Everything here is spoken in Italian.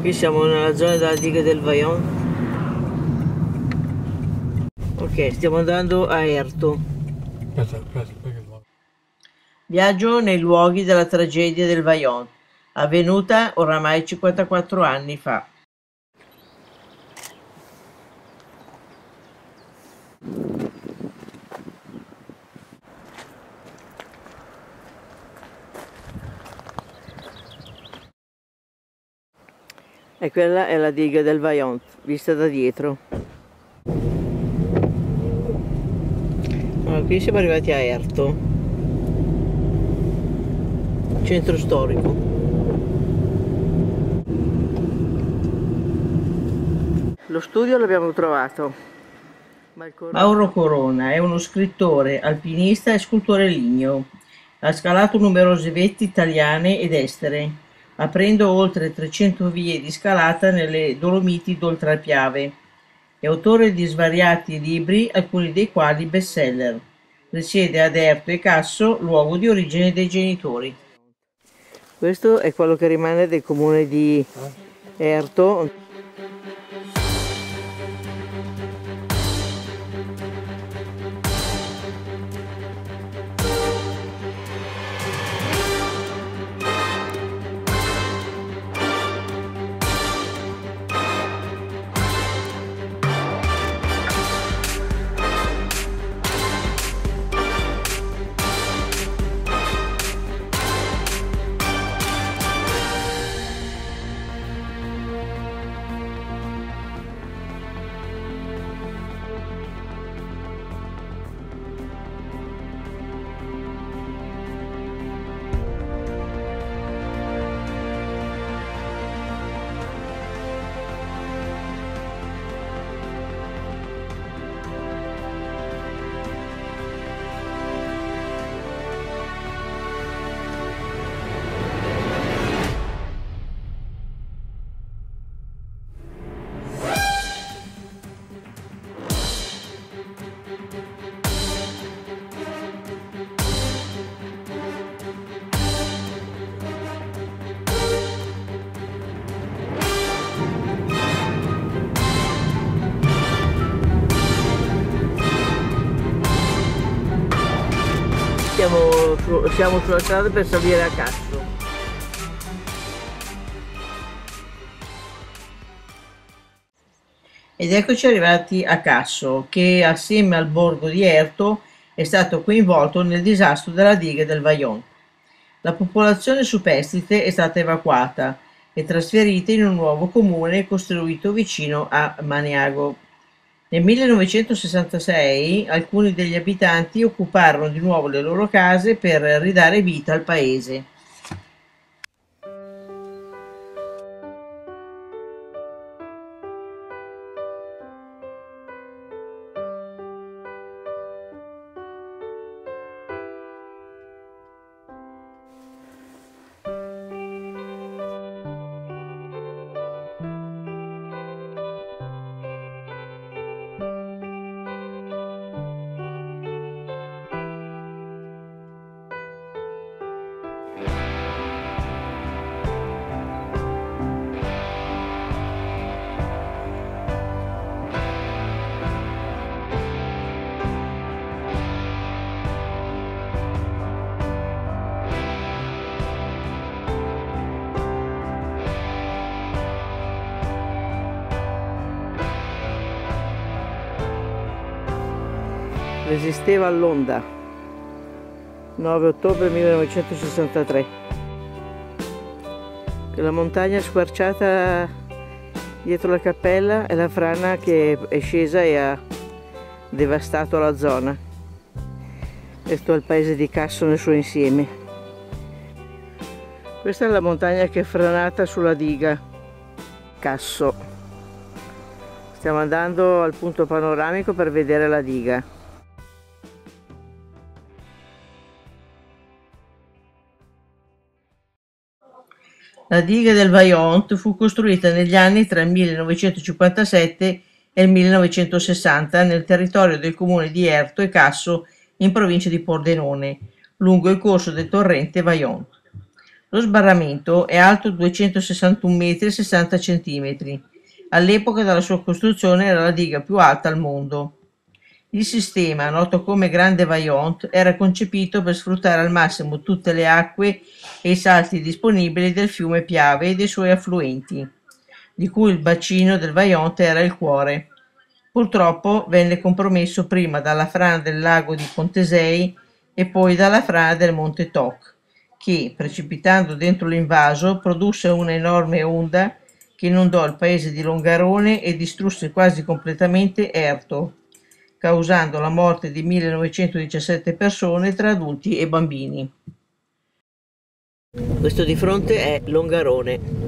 Qui siamo nella zona della diga del Vajont. Ok, stiamo andando a Erto. Viaggio nei luoghi della tragedia del Vajont, avvenuta oramai 54 anni fa. E quella è la diga del Vajont, vista da dietro. Allora, qui siamo arrivati a Erto, centro storico. Lo studio l'abbiamo trovato. Mauro Corona è uno scrittore, alpinista e scultore ligneo. Ha scalato numerose vette italiane ed estere, aprendo oltre 300 vie di scalata nelle Dolomiti d'Oltre Piave. È autore di svariati libri, alcuni dei quali bestseller. Risiede ad Erto e Casso, luogo di origine dei genitori. Questo è quello che rimane del comune di Erto. Siamo sulla strada per salire a Casso. Ed eccoci arrivati a Casso, che assieme al borgo di Erto è stato coinvolto nel disastro della diga del Vajont. La popolazione superstite è stata evacuata e trasferita in un nuovo comune costruito vicino a Maniago. Nel 1966 alcuni degli abitanti occuparono di nuovo le loro case per ridare vita al paese. Resisteva all'onda. 9 ottobre 1963. La montagna squarciata dietro la cappella è la frana che è scesa e ha devastato la zona. Questo è il paese di Casso nel suo insieme. Questa è la montagna che è franata sulla diga Casso. Stiamo andando al punto panoramico per vedere la diga. La diga del Vajont fu costruita negli anni tra il 1957 e il 1960 nel territorio del comune di Erto e Casso in provincia di Pordenone, lungo il corso del torrente Vajont. Lo sbarramento è alto 261 metri e 60 centimetri. All'epoca della sua costruzione era la diga più alta al mondo. Il sistema, noto come Grande Vaillant, era concepito per sfruttare al massimo tutte le acque e i salti disponibili del fiume Piave e dei suoi affluenti, di cui il bacino del Vaillant era il cuore. Purtroppo venne compromesso prima dalla frana del lago di Pontesei e poi dalla frana del monte Toc, che, precipitando dentro l'invaso, produsse una enorme onda che inondò il paese di Longarone e distrusse quasi completamente Erto, causando la morte di 1917 persone tra adulti e bambini. Questo di fronte è Longarone.